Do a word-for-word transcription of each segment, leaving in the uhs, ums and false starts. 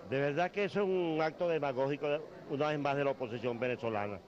De verdad que eso es un acto demagógico, una vez más, de la oposición venezolana.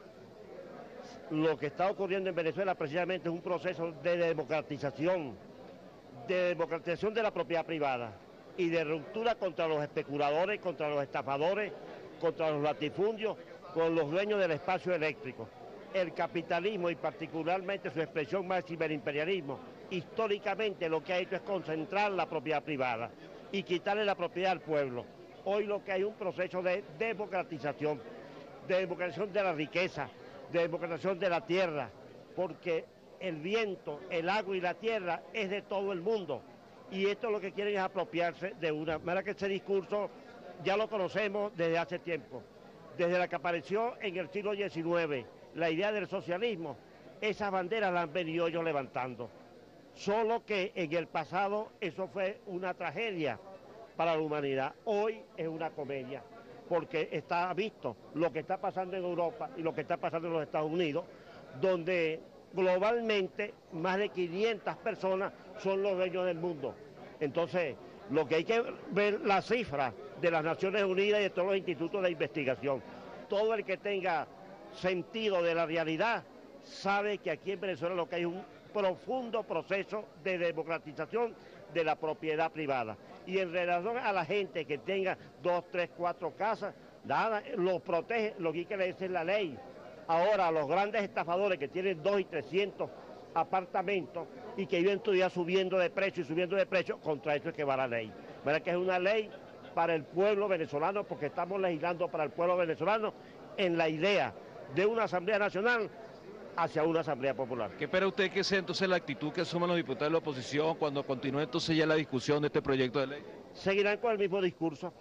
Lo que está ocurriendo en Venezuela precisamente es un proceso de democratización, de democratización de la propiedad privada y de ruptura contra los especuladores, contra los estafadores, contra los latifundios, con los dueños del espacio eléctrico. El capitalismo, y particularmente su expresión máxima, el imperialismo, históricamente lo que ha hecho es concentrar la propiedad privada y quitarle la propiedad al pueblo. Hoy lo que hay es un proceso de democratización, de democratización de la riqueza, de democratización de la tierra, porque el viento, el agua y la tierra es de todo el mundo, y esto lo que quieren es apropiarse de una manera que ese discurso ya lo conocemos desde hace tiempo, desde la que apareció en el siglo diecinueve, la idea del socialismo. Esas banderas las han venido ellos levantando, solo que en el pasado eso fue una tragedia para la humanidad. Hoy es una comedia, porque está visto lo que está pasando en Europa y lo que está pasando en los Estados Unidos, donde globalmente más de quinientas personas son los dueños del mundo. Entonces, lo que hay que ver las cifras de las Naciones Unidas y de todos los institutos de investigación. Todo el que tenga sentido de la realidad sabe que aquí en Venezuela lo que hay es un profundo proceso de democratización de la propiedad privada. Y en relación a la gente que tenga dos, tres, cuatro casas, nada, lo protege, lo que hay que leer es la ley. Ahora, los grandes estafadores que tienen dos y trescientos apartamentos y que viven todavía subiendo de precio y subiendo de precio, contra eso es que va la ley. ¿Verdad que es una ley para el pueblo venezolano? Porque estamos legislando para el pueblo venezolano en la idea de una Asamblea Nacional hacia una Asamblea Popular. ¿Qué espera usted que sea entonces la actitud que asuman los diputados de la oposición cuando continúe entonces ya la discusión de este proyecto de ley? Seguirán con el mismo discurso,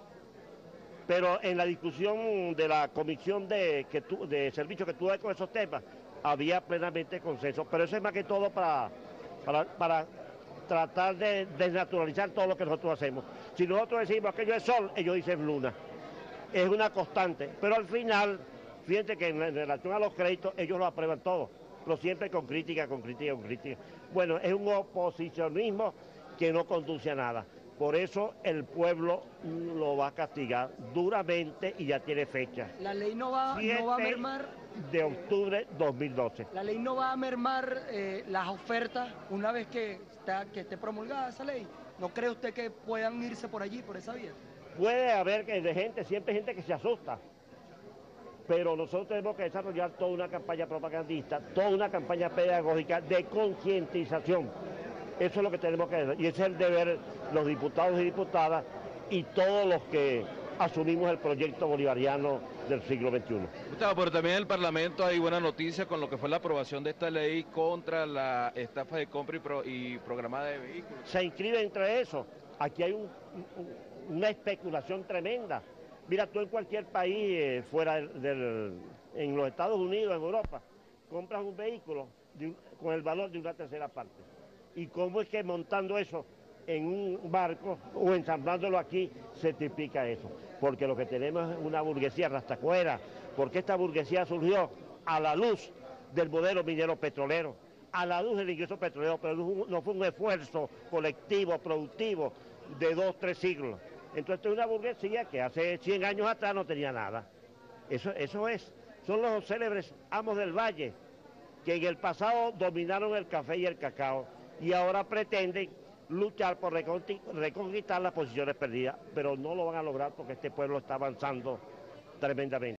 pero en la discusión de la comisión de, que tu, de servicio que tuve con esos temas, había plenamente consenso, pero eso es más que todo para, para, para tratar de desnaturalizar todo lo que nosotros hacemos. Si nosotros decimos aquello es sol, ellos dicen luna. Es una constante, pero al final, fíjense que en relación a los créditos, ellos lo aprueban todo, pero siempre con crítica, con crítica, con crítica. Bueno, es un oposicionismo que no conduce a nada. Por eso el pueblo lo va a castigar duramente y ya tiene fecha. La ley no va, no va a mermar... de octubre dos mil doce. La ley no va a mermar eh, las ofertas una vez que, está, que esté promulgada esa ley. ¿No cree usted que puedan irse por allí, por esa vía? Puede haber que de gente, siempre hay gente que se asusta, pero nosotros tenemos que desarrollar toda una campaña propagandista, toda una campaña pedagógica de concientización. Eso es lo que tenemos que hacer, y ese es el deber de los diputados y diputadas y todos los que asumimos el proyecto bolivariano del siglo veintiuno. Gustavo, pero también en el Parlamento hay buena noticia con lo que fue la aprobación de esta ley contra la estafa de compra y, pro, y programada de vehículos. Se inscribe entre eso. Aquí hay un, un, una especulación tremenda. Mira, tú en cualquier país eh, fuera del, del, en los Estados Unidos, en Europa, compras un vehículo de un, con el valor de una tercera parte. ¿Y cómo es que montando eso en un barco o ensamblándolo aquí se triplica eso? Porque lo que tenemos es una burguesía rastacuera, porque esta burguesía surgió a la luz del modelo minero petrolero, a la luz del ingreso petrolero, pero no fue un esfuerzo colectivo, productivo, de dos, tres siglos. Entonces es una burguesía que hace cien años atrás no tenía nada. Eso, eso es, son los célebres amos del valle, que en el pasado dominaron el café y el cacao, y ahora pretenden luchar por reconquistar las posiciones perdidas, pero no lo van a lograr porque este pueblo está avanzando tremendamente.